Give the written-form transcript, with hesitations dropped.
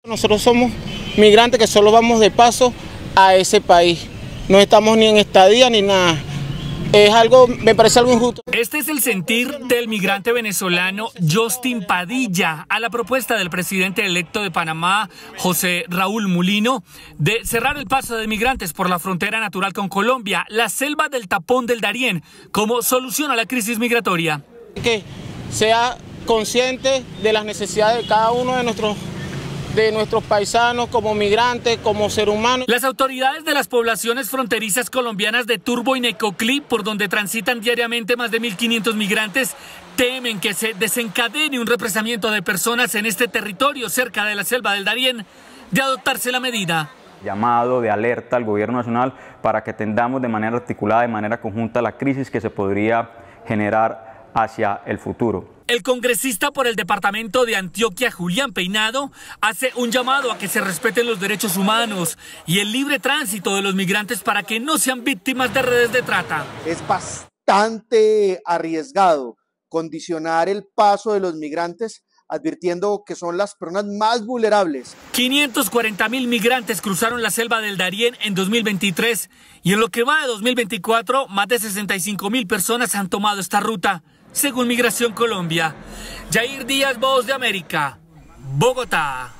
Nosotros somos migrantes que solo vamos de paso a ese país. No estamos ni en estadía ni nada. Es algo, me parece algo injusto. Este es el sentir del migrante venezolano Justin Padilla a la propuesta del presidente electo de Panamá, José Raúl Mulino, de cerrar el paso de migrantes por la frontera natural con Colombia, la selva del Tapón del Darién, como solución a la crisis migratoria. Que sea consciente de las necesidades de cada uno de nuestros paisanos como migrantes, como ser humano. Las autoridades de las poblaciones fronterizas colombianas de Turbo y Necoclí, por donde transitan diariamente más de 1.500 migrantes, temen que se desencadene un represamiento de personas en este territorio cerca de la selva del Darién, de adoptarse la medida. Llamado de alerta al gobierno nacional para que atendamos de manera articulada, de manera conjunta, la crisis que se podría generar hacia el futuro. El congresista por el departamento de Antioquia, Julián Peinado, hace un llamado a que se respeten los derechos humanos y el libre tránsito de los migrantes para que no sean víctimas de redes de trata. Es bastante arriesgado condicionar el paso de los migrantes, advirtiendo que son las personas más vulnerables. 540.000 migrantes cruzaron la selva del Darién en 2023 y en lo que va de 2024, más de 65.000 personas han tomado esta ruta, según Migración Colombia. Jair Díaz, Voz de América, Bogotá.